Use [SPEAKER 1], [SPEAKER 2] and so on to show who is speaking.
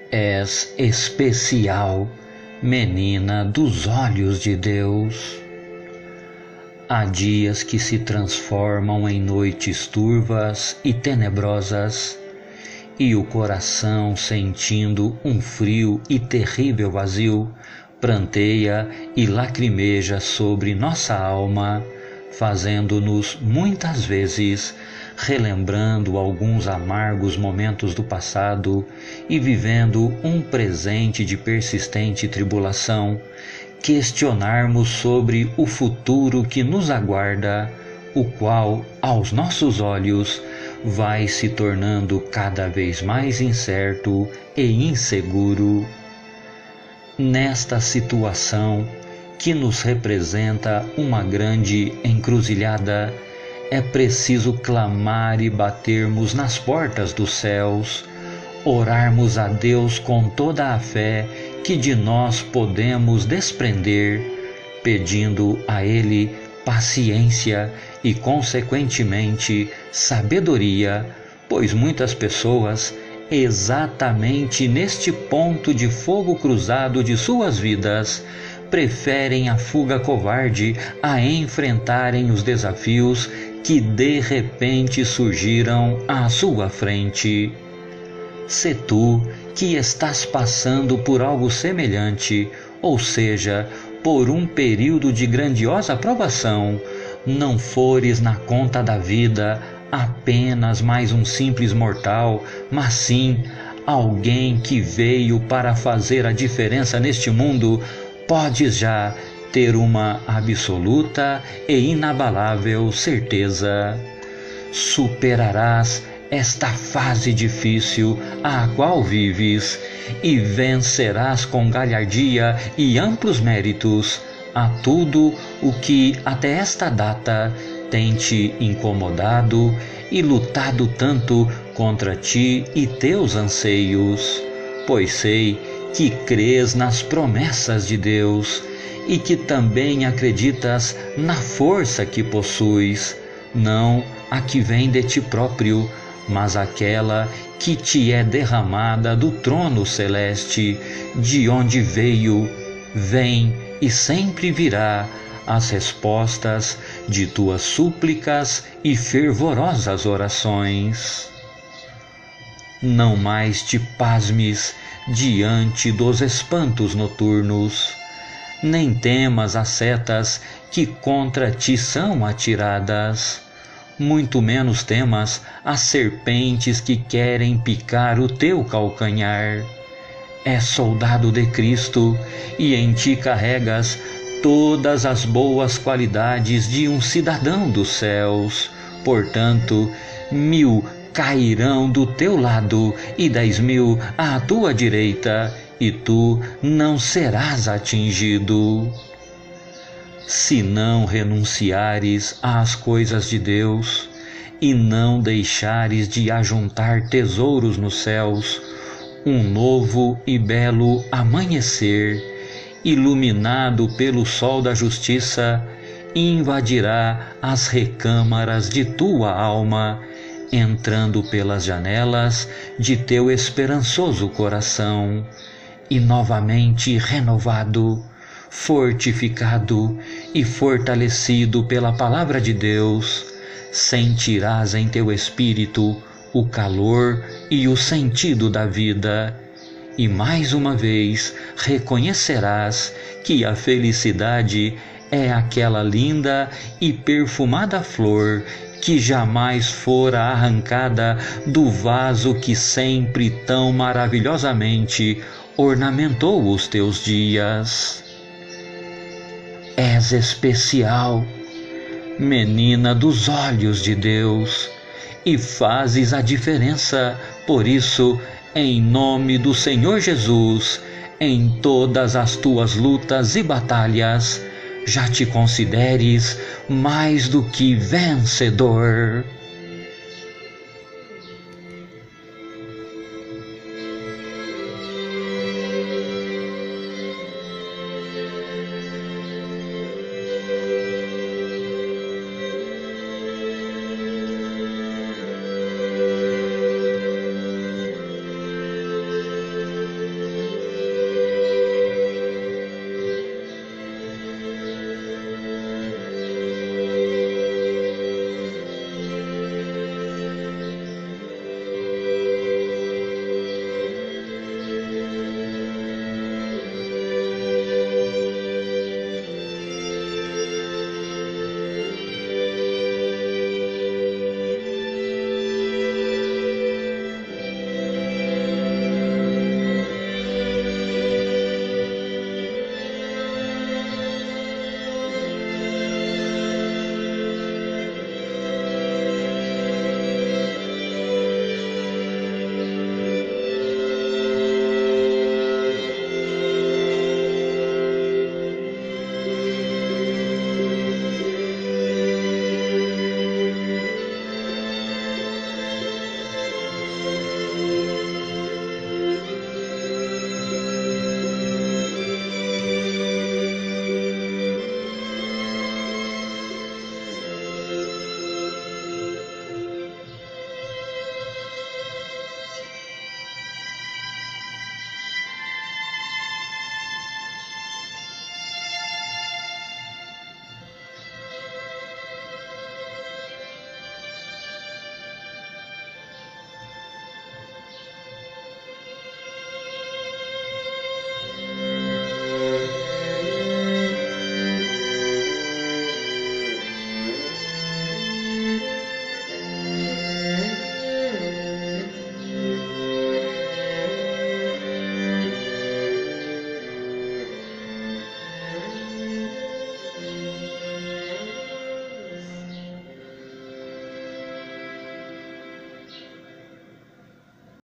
[SPEAKER 1] És especial, menina dos olhos de Deus. Há dias que se transformam em noites turvas e tenebrosas, e o coração, sentindo um frio e terrível vazio, pranteia e lacrimeja sobre nossa alma, fazendo-nos muitas vezes, relembrando alguns amargos momentos do passado e vivendo um presente de persistente tribulação, questionarmos sobre o futuro que nos aguarda, o qual, aos nossos olhos, vai se tornando cada vez mais incerto e inseguro. Nesta situação, que nos representa uma grande encruzilhada, é preciso clamar e batermos nas portas dos céus, orarmos a Deus com toda a fé que de nós podemos desprender, pedindo a Ele paciência e, consequentemente, sabedoria, pois muitas pessoas, exatamente neste ponto de fogo cruzado de suas vidas, preferem a fuga covarde a enfrentarem os desafios que de repente surgiram à sua frente. Se tu, que estás passando por algo semelhante, ou seja, por um período de grandiosa provação, não fores na conta da vida apenas mais um simples mortal, mas sim alguém que veio para fazer a diferença neste mundo, podes já ter uma absoluta e inabalável certeza. Superarás esta fase difícil a qual vives e vencerás com galhardia e amplos méritos a tudo o que até esta data tem te incomodado e lutado tanto contra ti e teus anseios, pois sei que crês nas promessas de Deus e que também acreditas na força que possuis, não a que vem de ti próprio, mas aquela que te é derramada do trono celeste, de onde veio, vem e sempre virá as respostas de tuas súplicas e fervorosas orações. Não mais te pasmes diante dos espantos noturnos, nem temas as setas que contra ti são atiradas, muito menos temas as serpentes que querem picar o teu calcanhar. És soldado de Cristo e em ti carregas todas as boas qualidades de um cidadão dos céus. Portanto, 1000 cairão do teu lado e 10.000 à tua direita, e tu não serás atingido. Se não renunciares às coisas de Deus e não deixares de ajuntar tesouros nos céus, um novo e belo amanhecer, iluminado pelo sol da justiça, invadirá as recâmaras de tua alma, entrando pelas janelas de teu esperançoso coração, e novamente renovado, fortificado e fortalecido pela palavra de Deus, sentirás em teu espírito o calor e o sentido da vida, e mais uma vez reconhecerás que a felicidade é aquela linda e perfumada flor que jamais fora arrancada do vaso que sempre tão maravilhosamente ornamentou os teus dias. És especial, menina dos olhos de Deus, e fazes a diferença. Por isso, em nome do Senhor Jesus, em todas as tuas lutas e batalhas, já te consideres mais do que vencedor.